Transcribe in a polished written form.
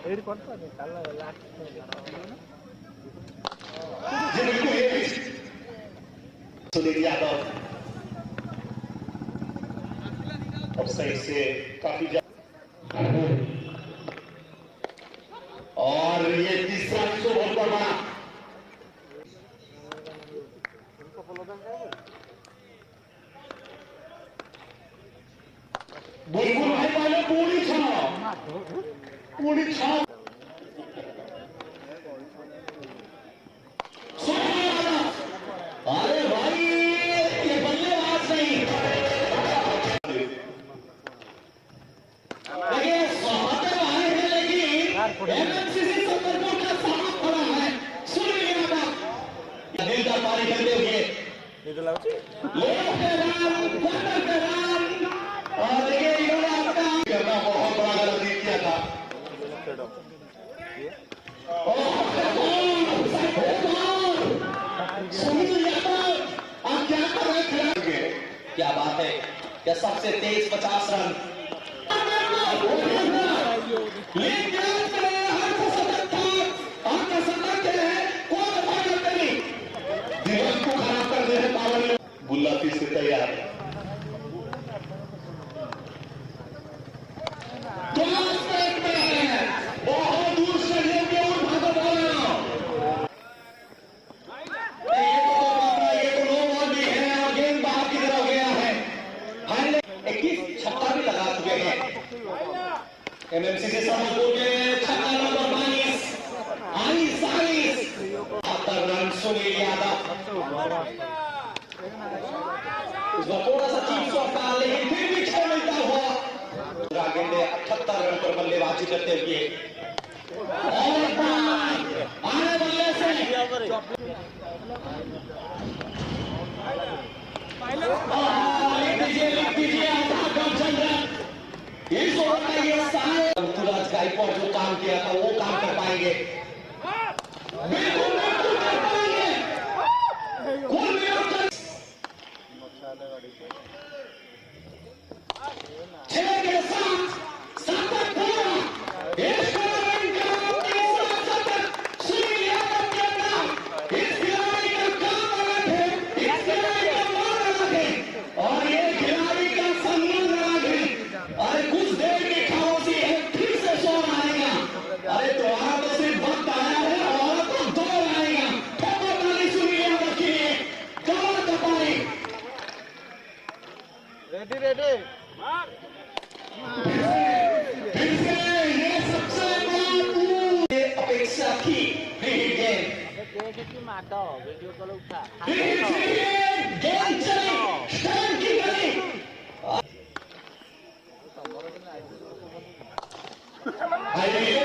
Sunil Yadav offside से काफी और ये तीसरा बहुत बड़ा बिल्कुल भाई पहले पूरी छाव अरे भाई ये बल्लेबाज नहीं आए हैं लेकिन एमएमसीसी संदर्भों का सामना खड़ा है सुनील यादव दिल का पारी करते हुए और करना बहुत बड़ा गलती किया था सुनील यादव आप क्या कर रहे खिलाड़ी क्या बात है क्या सबसे तेज 50 रन बुल्ला फिर से तैयार बहुत दूर से लेके और भागो बोलना ये तो नो बॉल भी है और गेंद बाहर की तरफ गया है 21 छक्का भी लगा चुके हैं एमएमसीसी समझपुर के छक्का नंबर 22 70 रन सुनील यादव थोड़ा सा चीज सौंपा लेकिन फिर भी 6 मिलता हुआ गेंदे 78 रन पर बल्लेबाजी करते हुए आने बल्ले से इस ओवर में ये ऋतुराज गायकवाड़ जो काम किया था वो काम कर पाएंगे बिल्कुल कर पाएंगे छह के साथ शतक पूरा इस टूर्नामेंट का सुनील यादव के नाम इस खिलाड़ी का काम अलग है इस खिलाड़ी का मान अलग है और ये खिलाड़ी का सम्मान अलग है अरे कुछ देर की खामोशी है फिर से शोर आएगा अरे तुम्हारा तो सिर्फ वक्त आया है और तो दौर आएगा ठोकर वाली सुनील यादव के लिए कमर कपाई रेडी फिर से ये सबसे बड़ी अपेक्षा थी वीडियो कॉल उठा गेंद चली स्टैंड की गई